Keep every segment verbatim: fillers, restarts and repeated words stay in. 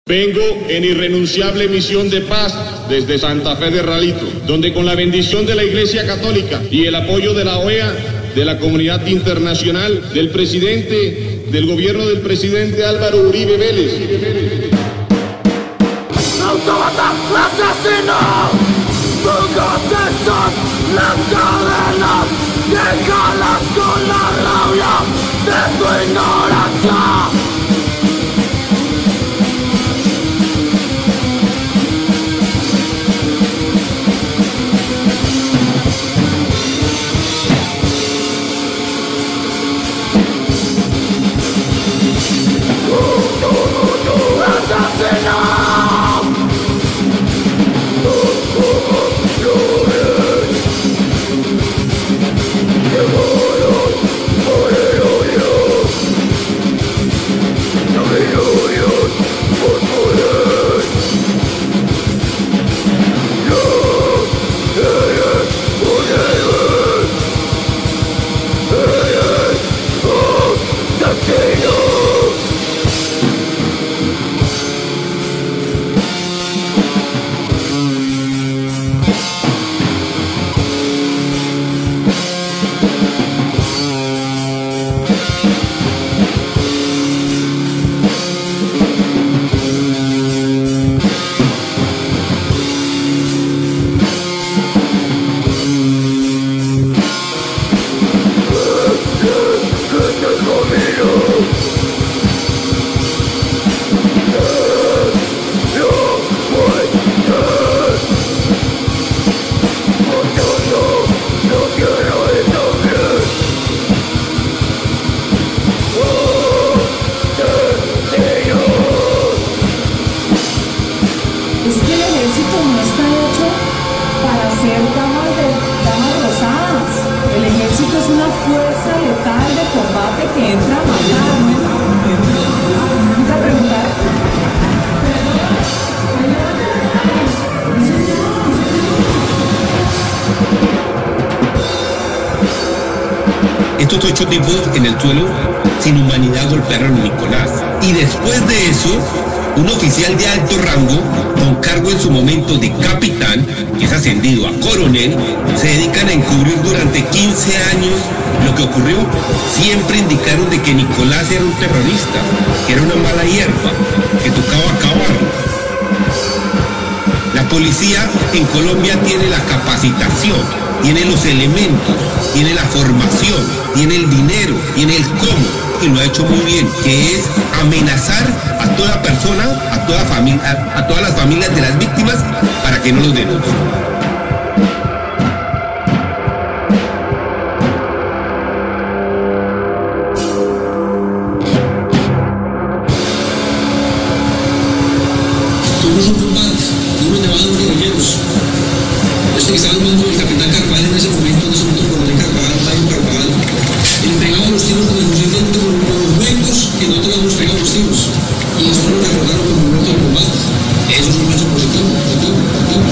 Vengo en irrenunciable misión de paz desde Santa Fe de Ralito, donde con la bendición de la Iglesia Católica y el apoyo de la O E A, de la comunidad internacional, del presidente, del gobierno del presidente Álvaro Uribe Vélez. ¡Autómata asesino! ¡Tus son las cadenas! ¡Déjalas con la rabia de tu ignorancia! Estos ocho tipos en el suelo sin humanidad golpearon a Nicolás. Y después de eso, un oficial de alto rango, con cargo en su momento de capitán, que es ascendido a coronel, se dedican a encubrir durante quince años lo que ocurrió. Siempre indicaron de que Nicolás era un terrorista, que era una mala hierba, que tocaba acabarlo. La policía en Colombia tiene la capacitación, tiene los elementos, tiene la formación, tiene el dinero, tiene el cómo, y lo ha hecho muy bien, que es amenazar a toda persona, a toda familia, a, a todas las familias de las víctimas para que no los denuncien. Este que estaba al mando del capitán Carvajal en ese momento, en ese momento coronel Carvajal, Mario Carvajal, y le pegaba los tiros con el fusil dentro de los huecos que nosotros le hemos pegado los tiros. Y eso lo recordaron como un momento de combate. Eso es un hecho positivo, positivo, positivo.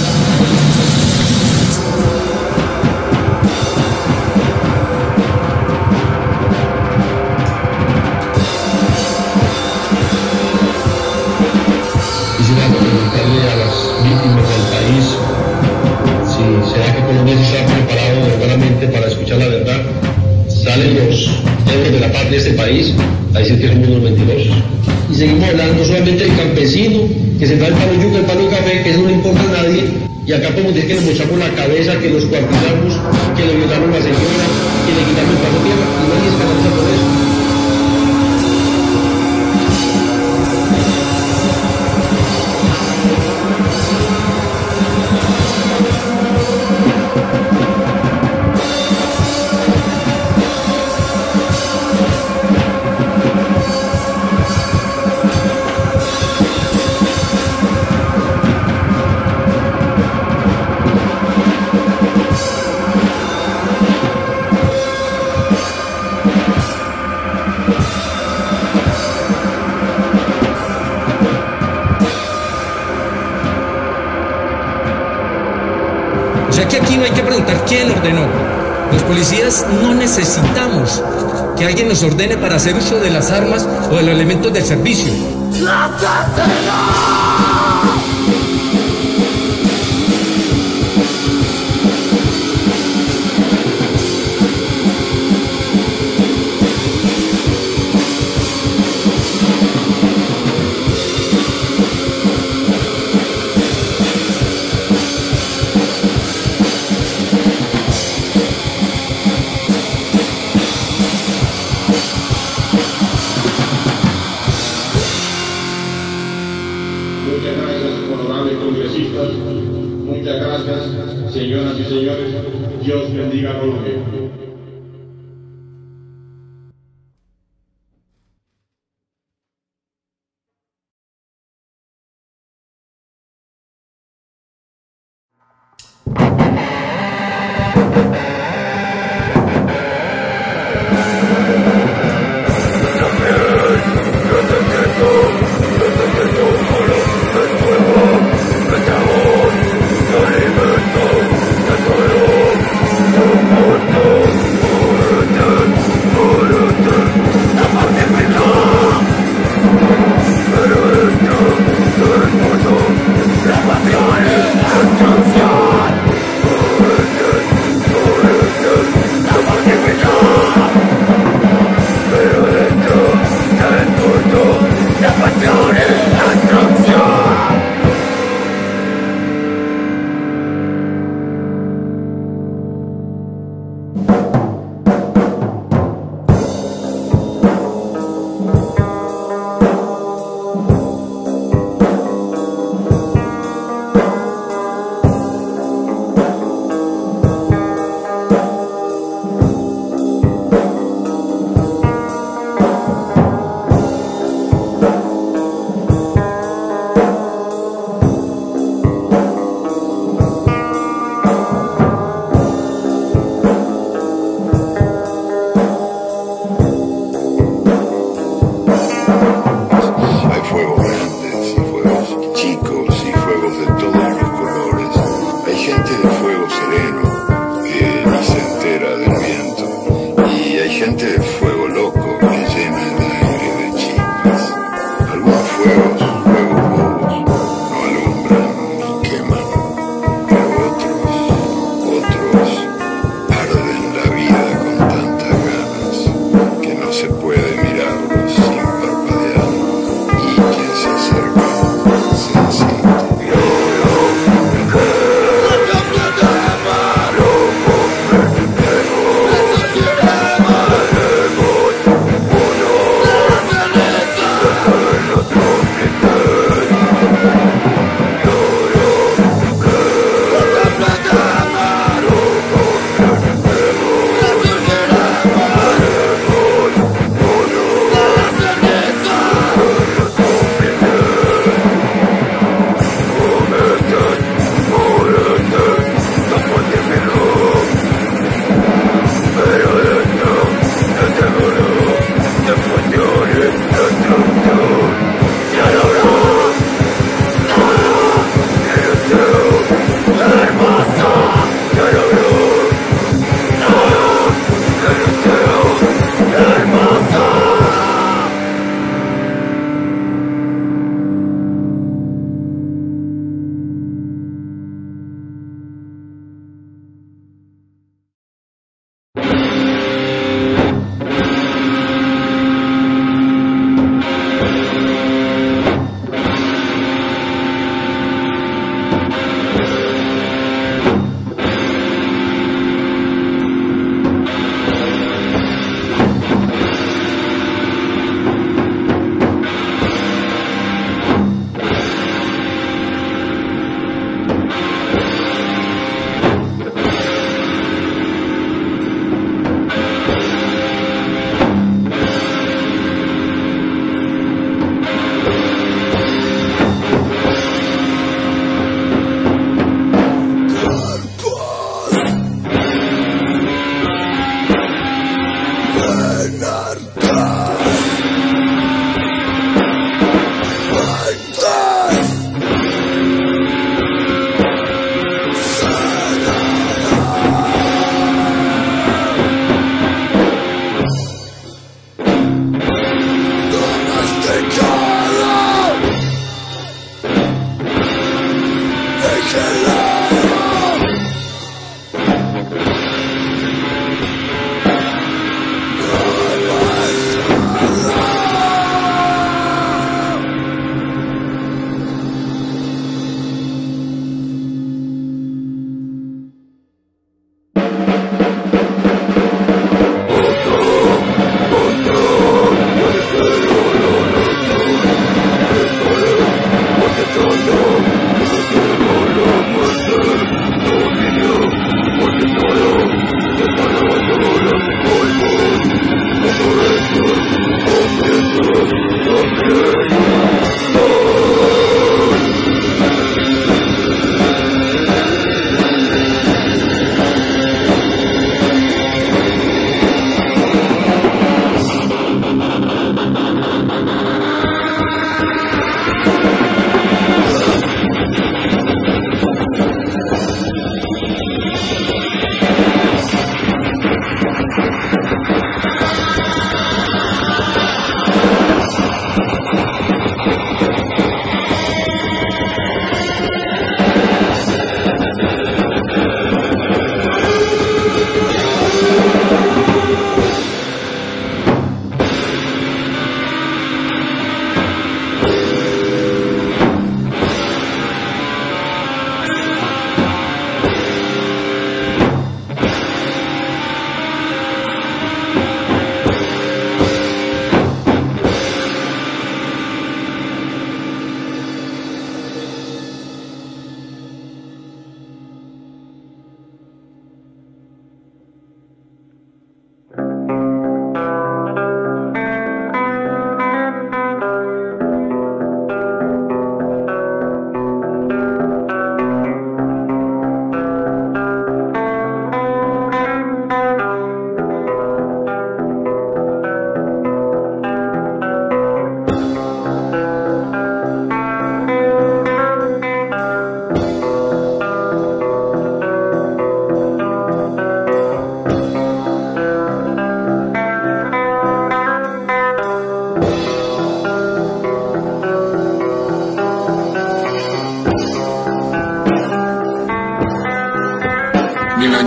Quisiera preguntarle a las víctimas del país, ¿será que Colombia se está preparado verdaderamente para escuchar la verdad? Salen los héroes de la paz de este país a decir que somos unos mentirosos. Y seguimos hablando solamente del campesino que se da el palo yuca, el palo café, que eso no le importa a nadie. Y acá podemos decir que le mochamos la cabeza, que los cuartizamos, que le violamos a la señora, que le quitamos el paso tierra. Y nadie escandaliza por eso. sea que aquí no hay que preguntar quién ordenó. Los policías no necesitamos que alguien nos ordene para hacer uso de las armas o de los elementos del servicio. ¡La Muchas gracias, honorables congresistas. Muchas gracias, señoras y señores. Dios bendiga a Colombia. Alimento del pueblo, del pueblo, del pueblo.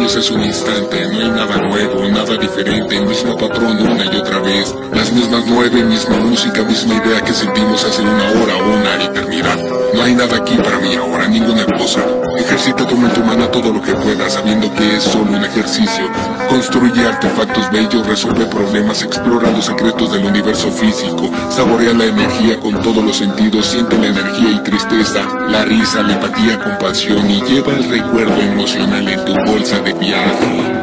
años es un instante, no hay nada nuevo, nada diferente, el mismo patrón una y otra vez. Las mismas nueve, misma música, misma idea que sentimos hace una hora o una eternidad. No hay nada aquí para mí ahora, ninguna cosa. Ejercita tu mente humana todo lo que puedas, sabiendo que es solo un ejercicio. Construye artefactos bellos, resuelve problemas, explora los secretos del universo físico. Saborea la energía con todos los sentidos, siente la energía y tristeza, la risa, la empatía, compasión y lleva el recuerdo emocional en tu bolsa de viaje.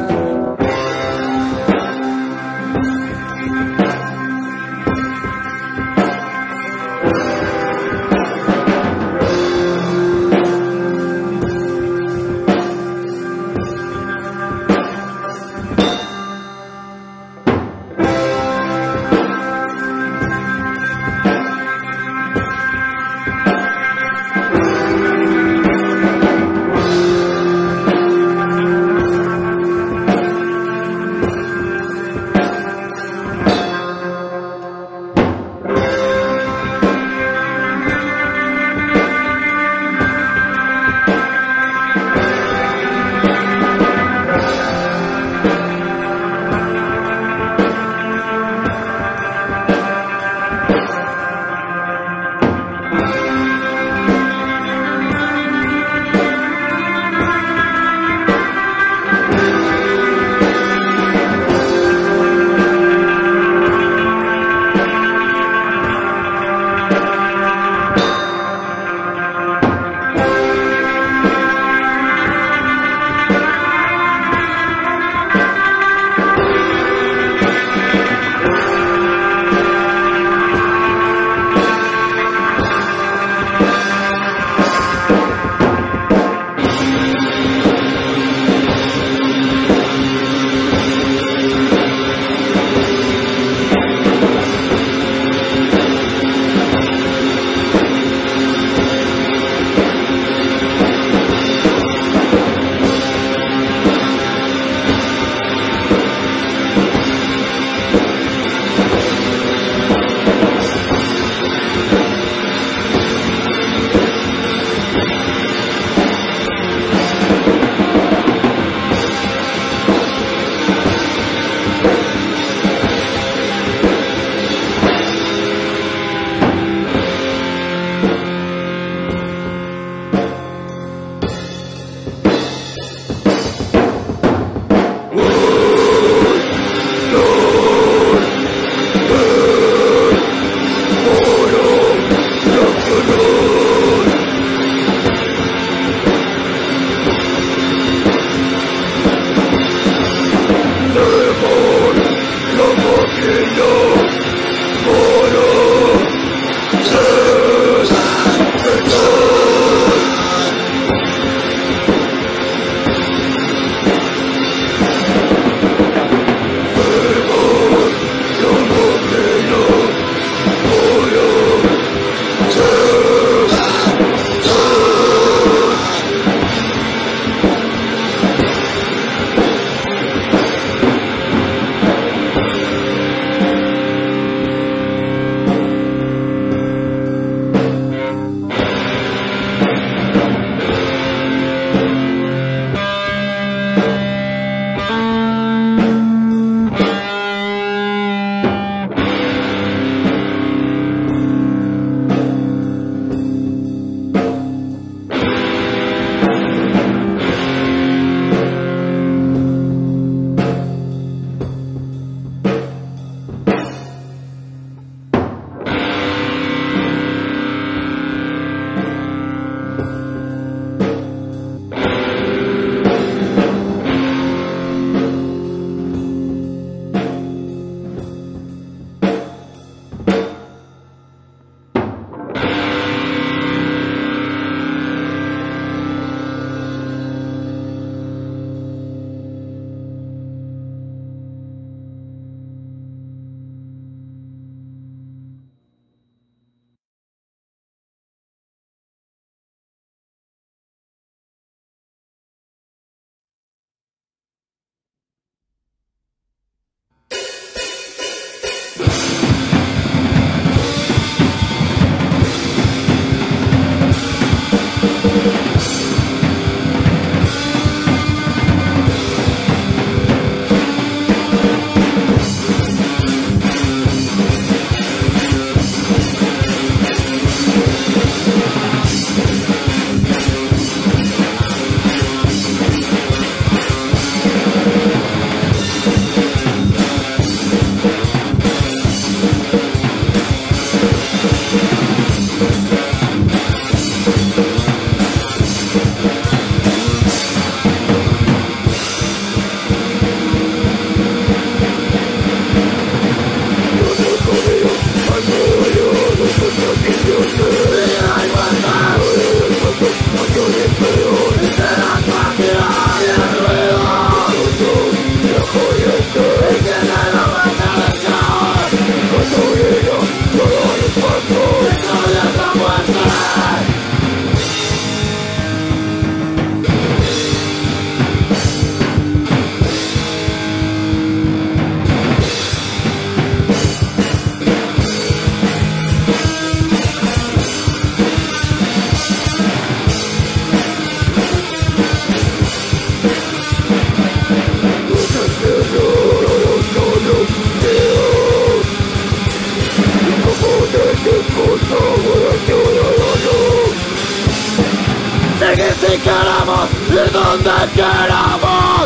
si queremos ir donde queramos.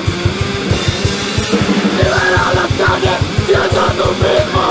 Libera las calles, siendo tú mismo.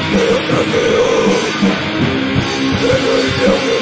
de otro Dios, pero el Dios